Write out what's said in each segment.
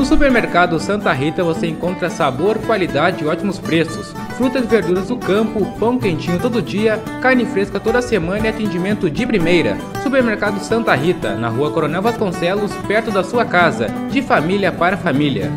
No supermercado Santa Rita você encontra sabor, qualidade e ótimos preços. Frutas e verduras do campo, pão quentinho todo dia, carne fresca toda semana e atendimento de primeira. Supermercado Santa Rita, na Rua Coronel Vasconcelos, perto da sua casa. De família para família.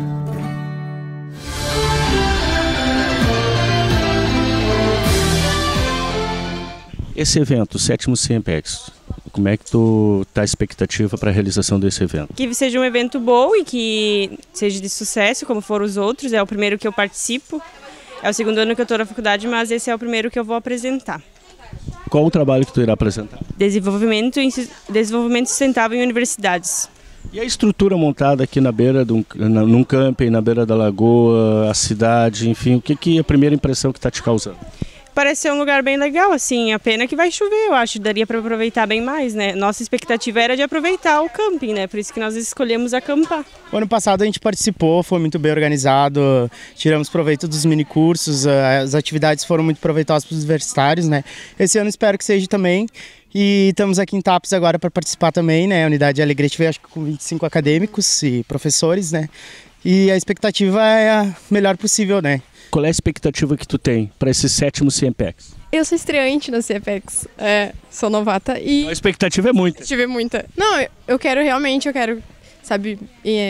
Esse evento, o 7º CIEMPEX, como é que tu tá a expectativa para a realização desse evento? Que seja um evento bom e que seja de sucesso, como foram os outros. É o primeiro que eu participo. É o segundo ano que eu estou na faculdade, mas esse é o primeiro que eu vou apresentar. Qual o trabalho que tu irá apresentar? Desenvolvimento sustentável em universidades. E a estrutura montada aqui na beira, num camping, na beira da lagoa, a cidade, enfim, o que é a primeira impressão que está te causando? Parece ser um lugar bem legal, assim, a pena que vai chover, eu acho, daria para aproveitar bem mais, né? Nossa expectativa era de aproveitar o camping, né? Por isso que nós escolhemos acampar. O ano passado a gente participou, foi muito bem organizado, tiramos proveito dos minicursos, as atividades foram muito proveitosas para os universitários, né? Esse ano espero que seja também. E estamos aqui em Tapes agora para participar também, né? A unidade Alegrete veio, acho que com 25 acadêmicos e professores, né? E a expectativa é a melhor possível, né? Qual é a expectativa que tu tem para esse 7º CIEMPEX? Eu sou estreante na CIEMPEX, sou novata e... A expectativa é muita. Tive muita. Não, eu quero realmente, sabe,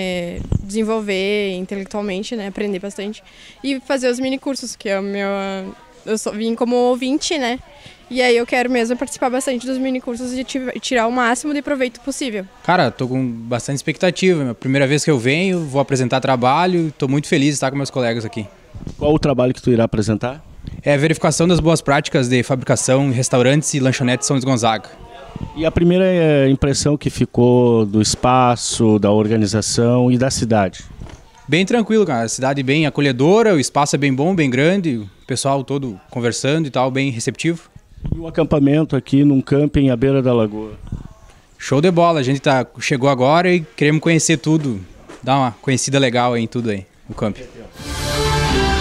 desenvolver intelectualmente, né, aprender bastante. E fazer os minicursos, que é o meu... Eu vim como ouvinte, né, e aí eu quero mesmo participar bastante dos minicursos e tirar o máximo de proveito possível. Cara, tô com bastante expectativa. É a primeira vez que eu venho, vou apresentar trabalho, tô muito feliz de estar com meus colegas aqui. Qual o trabalho que tu irá apresentar? É a verificação das boas práticas de fabricação em restaurantes e lanchonetes São Luís Gonzaga. E a primeira impressão que ficou do espaço, da organização e da cidade? Bem tranquilo, cara. A cidade bem acolhedora, o espaço é bem bom, bem grande, o pessoal todo conversando e tal, bem receptivo. E o acampamento aqui num camping à beira da lagoa? Show de bola, a gente chegou agora e queremos conhecer tudo, dar uma conhecida legal aí em tudo aí, no camping.